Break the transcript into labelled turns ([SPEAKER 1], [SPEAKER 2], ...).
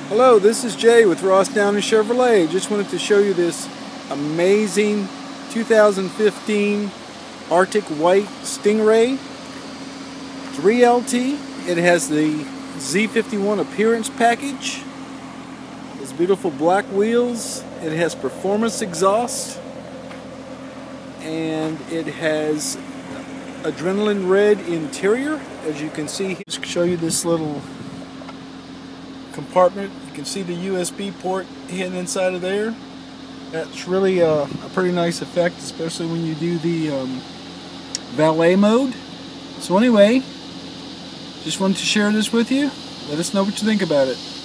[SPEAKER 1] Hello, this is Jay with Ross Downey Chevrolet. Just wanted to show you this amazing 2015 Arctic White Stingray 3LT. It has the Z51 appearance package. It's beautiful black wheels. It has performance exhaust. And it has adrenaline red interior. As you can see, I'll show you this little compartment. You can see the USB port hidden inside of there. That's really a pretty nice effect, especially when you do the valet mode. So anyway, just wanted to share this with you. Let us know what you think about it.